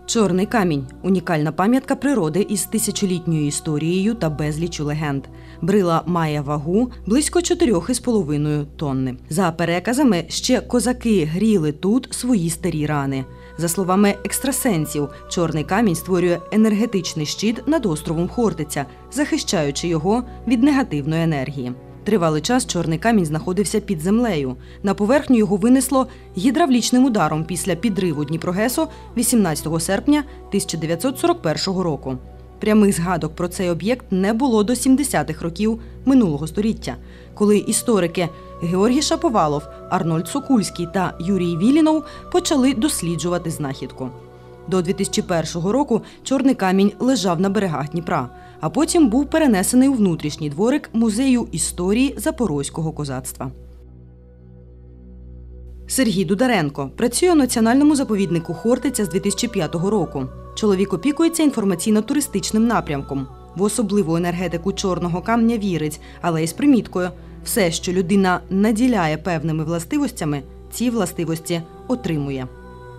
Чорний камінь – унікальна пам'ятка природи із тисячолітньою історією та безліччю легенд. Брила має вагу близько 4,5 тонни. За переказами, ще козаки гріли тут свої старі рани. За словами екстрасенсів, чорний камінь створює енергетичний щит над островом Хортиця, захищаючи його від негативної енергії. Тривалий час чорний камінь знаходився під землею. На поверхню його винесло гідравлічним ударом після підриву Дніпрогесу 18 серпня 1941 року. Прямих згадок про цей об'єкт не було до 70-х років минулого століття, коли історики Георгій Шаповалов, Арнольд Сокульський та Юрій Вілінов почали досліджувати знахідку. До 2001 року чорний камінь лежав на берегах Дніпра, а потім був перенесений у внутрішній дворик Музею історії Запорозького козацтва. Сергій Дударенко працює у Національному заповіднику Хортиця з 2005 року. Чоловік опікується інформаційно-туристичним напрямком. В особливу енергетику чорного каменя вірить, але із приміткою – все, що людина наділяє певними властивостями, ці властивості отримує.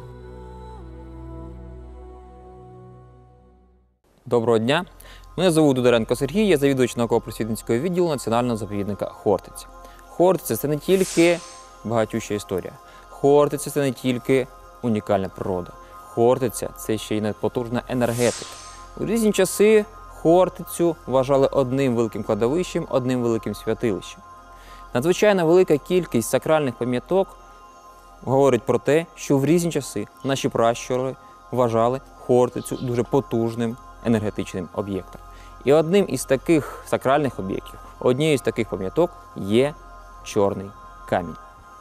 Доброго дня! Мене звуть Дударенко Сергій, я завідувач науково-просвітницького відділу Національного заповідника Хортиця. Хортиця – це не тільки багатюща історія. Хортиця – це не тільки унікальна природа. Хортиця – це ще й потужна енергетика. У різні часи Хортицю вважали одним великим кладовищем, одним великим святилищем. Надзвичайно велика кількість сакральних пам'яток говорить про те, що в різні часи наші пращури вважали Хортицю дуже потужним енергетичним об'єктом. І одним із таких сакральних об'єктів, однією з таких пам'яток є чорний камінь.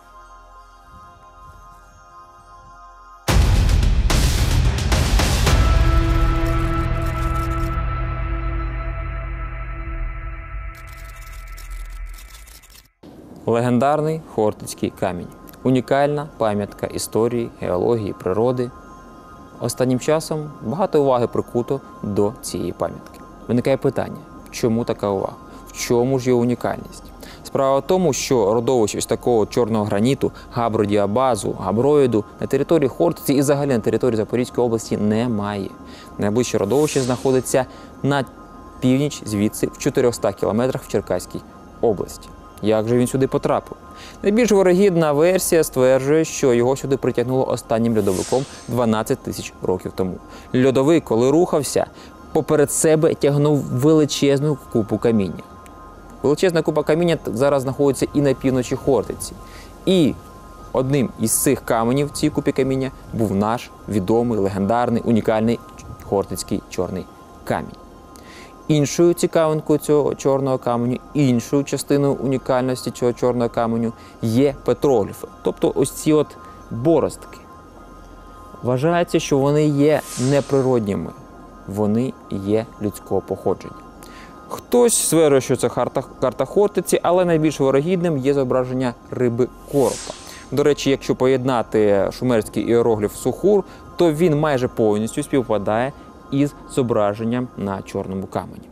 Легендарний Хортицький камінь. Унікальна пам'ятка історії, геології, природи. Останнім часом багато уваги прикуто до цієї пам'ятки. Виникає питання, чому така увага? В чому ж є унікальність? Справа в тому, що родовищ ось такого чорного граніту, габродіабазу, габроїду на території Хортиці і взагалі на території Запорізької області немає. Найближче родовище знаходиться на північ звідси в 400 кілометрах в Черкаській області. Як же він сюди потрапив? Найбільш вирогідна версія стверджує, що його сюди притягнуло останнім льодовиком 12 тисяч років тому. Льодовик, коли рухався, поперед себе тягнув величезну купу каміння. Величезна купа каміння зараз знаходиться і на півночі Хортиці. І одним із цих каменів в цій купі каміння був наш відомий, легендарний, унікальний Хортицький чорний камінь. Іншою цікавинкою цього чорного каменю, іншою частиною унікальності цього чорного каменю є петрогліфи, тобто ось ці от боростки. Вважається, що вони є неприродніми, вони є людського походження. Хтось стверджує, що це карта Хортиці, але найбільш вирогідним є зображення риби коропа. До речі, якщо поєднати шумерський іерогліф Сухур, то він майже повністю співпадає із зображенням на чорному камені.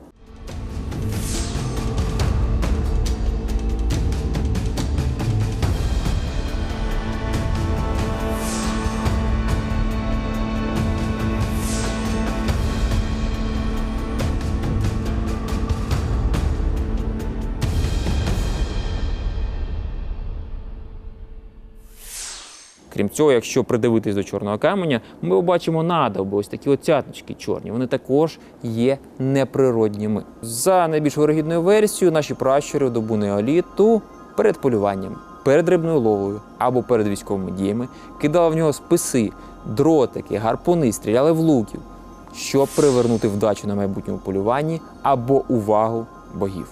Крім цього, якщо придивитись до чорного каменя, ми побачимо надовби, ось такі цяточки чорні. Вони також є неприродніми. За найбільш вирогідною версією, наші пращури в добу неоліту перед полюванням, перед рибною ловлею або перед військовими діями кидали в нього списи, дротики, гарпуни, стріляли в луків, щоб привернути вдачу на майбутньому полюванні або увагу богів.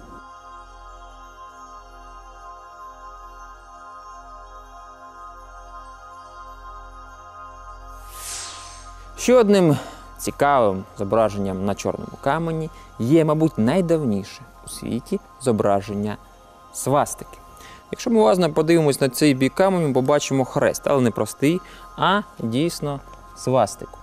Ще одним цікавим зображенням на чорному камені є, мабуть, найдавніше у світі зображення свастики. Якщо ми уважно подивимось на цей бік каменю, ми побачимо хрест, але не простий, а дійсно свастику.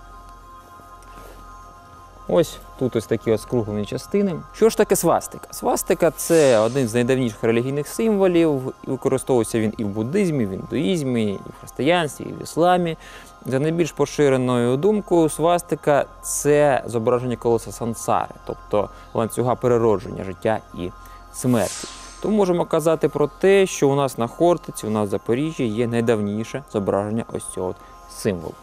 Ось тут ось такі скруглені частини. Що ж таке свастика? Свастика – це один з найдавніших релігійних символів. Використовується він і в буддизмі, і в індуїзмі, і в християнстві, і в ісламі. За найбільш поширеною думкою, свастика – це зображення колеса сансари, тобто ланцюга переродження, життя і смерті. Тому можемо казати про те, що у нас на Хортиці, у нас в Запоріжжі є найдавніше зображення ось цього символу.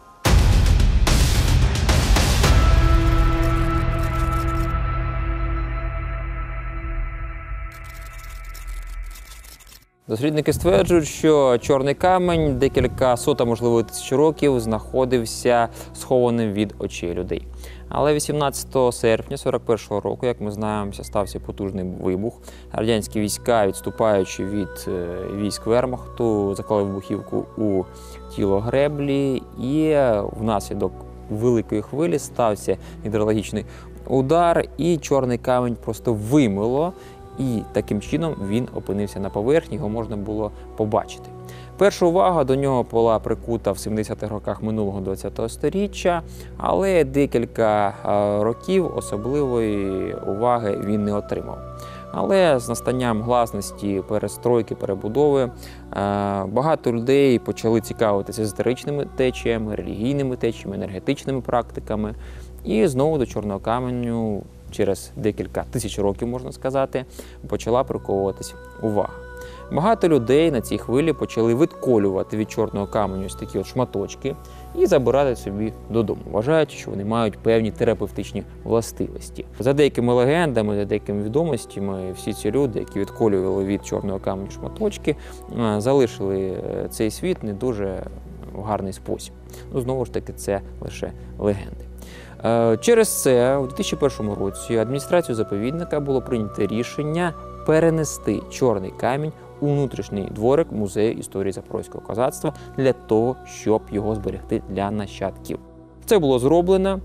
Дослідники стверджують, що чорний камінь декілька сот, а можливо тисяч років знаходився схованим від очей людей. Але 18 серпня 1941 року, як ми знаємо, стався потужний вибух. Радянські війська, відступаючи від військ Вермахту, заклали вибухівку у тіло греблі, і внаслідок великої хвилі стався гідрологічний удар, і чорний камінь просто вимило. І таким чином він опинився на поверхні, його можна було побачити. Перша увага до нього була прикута в 70-х роках минулого ХХ століття, але декілька років особливої уваги він не отримав. Але з настанням гласності, перестройки, перебудови багато людей почали цікавитися езотеричними течіями, релігійними течіями, енергетичними практиками. І знову до чорного каменю через декілька тисяч років, можна сказати, почала приковуватись увага. Багато людей на цій хвилі почали відколювати від чорного каменю ось такі шматочки і забирати собі додому, вважаючи, що вони мають певні терапевтичні властивості. За деякими легендами, за деякими відомостями, всі ці люди, які відколювали від чорного каменю шматочки, залишили цей світ не дуже в гарний спосіб. Ну, знову ж таки, це лише легенди. Через це у 2001 році адміністрацією заповідника було прийнято рішення перенести чорний камінь у внутрішній дворик Музею історії Запорозького козацтва для того, щоб його зберегти для нащадків. Це було зроблено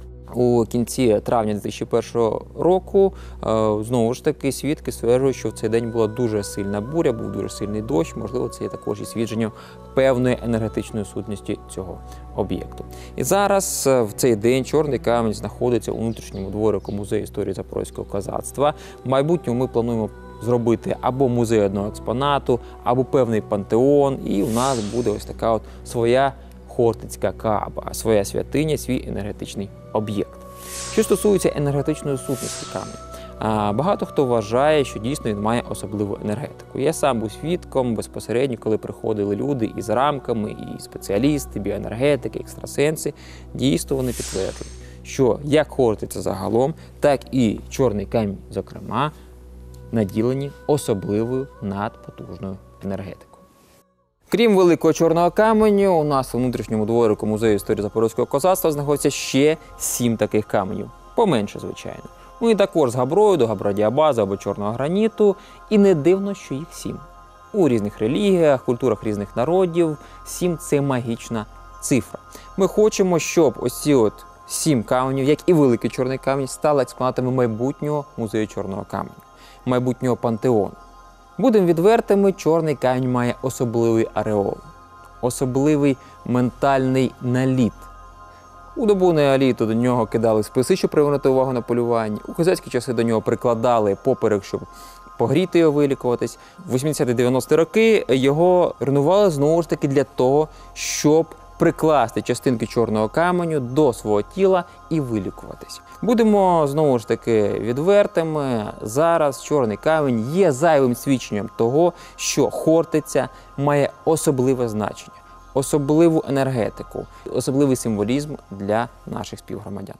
у кінці травня 2001 року. Знову ж таки, свідки стверджують, що в цей день була дуже сильна буря, був дуже сильний дощ, можливо, це є також і свідченням певної енергетичної сутності цього об'єкту. І зараз в цей день чорний камінь знаходиться у внутрішньому дворику Музею історії Запорозького козацтва. В майбутньому ми плануємо зробити або музей одного експонату, або певний пантеон, і у нас буде ось така от своя Хортицька Кааба, своя святиня, свій енергетичний об'єкт. Що стосується енергетичної сутності каменя, багато хто вважає, що дійсно він має особливу енергетику. Я сам був свідком безпосередньо, коли приходили люди із рамками, і спеціалісти, біоенергетики, екстрасенси. Дійсно вони підтверджують, що як Хортиця загалом, так і чорний камінь, зокрема, наділені особливою надпотужною енергетикою. Крім великого чорного каменю, у нас у внутрішньому дворику Музею історії Запорозького козацтва знаходиться ще 7 таких каменів. Поменше, звичайно. Вони також з габроїду, габродіабазу або чорного граніту. І не дивно, що їх 7. У різних релігіях, культурах різних народів 7 – це магічна цифра. Ми хочемо, щоб ось ці 7 каменів, як і великий чорний камінь, стали експонатами майбутнього музею чорного каменю, майбутнього пантеону. Будемо відвертими, чорний камінь має особливий ареол, особливий ментальний наліт. У добу неоліту до нього кидали списи, щоб привернути увагу на полювання. У козацькі часи до нього прикладали поперек, щоб погріти його, вилікуватись. В 80-90-ті роки його ренували знову ж таки для того, щоб прикласти частинки чорного каменю до свого тіла і вилікуватись. Будемо знову ж таки відвертими. Зараз чорний камінь є зайвим свідченням того, що Хортиця має особливе значення, особливу енергетику, особливий символізм для наших співгромадян.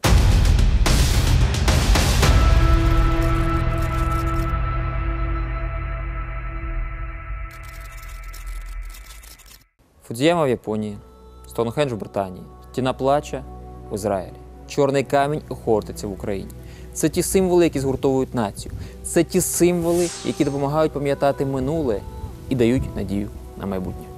Фудзіяма в Японії, Стоунхендж в Британії, Стіна Плача в Ізраїлі, Чорний камінь у Хортиці в Україні. Це ті символи, які згуртовують націю. Це ті символи, які допомагають пам'ятати минуле і дають надію на майбутнє.